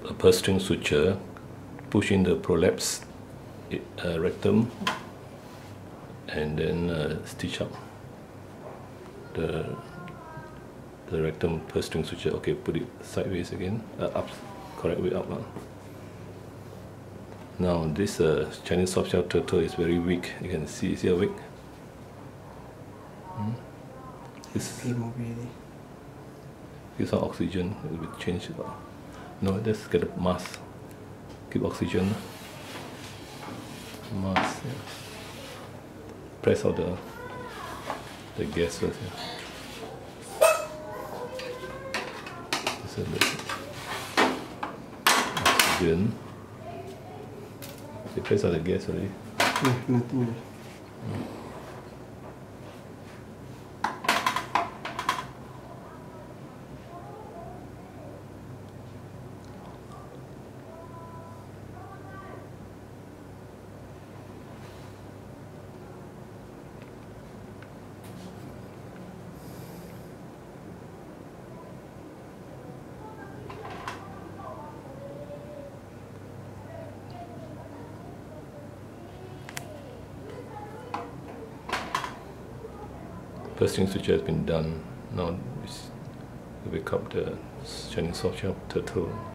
a purse string suture, push in the prolapse rectum, and then stitch up the rectum purse string suture. Okay, put it sideways again, up, correct way up. Now this Chinese softshell turtle is very weak. You can see how weak? It's some oxygen. It will change. No, let's get a mask. Keep oxygen. Mask. Yeah. Press out the gas first. Yeah. Oxygen. You press out the gas already? Yeah, nothing. Purse string suture has been done. Now we wake up the Chinese softshell turtle.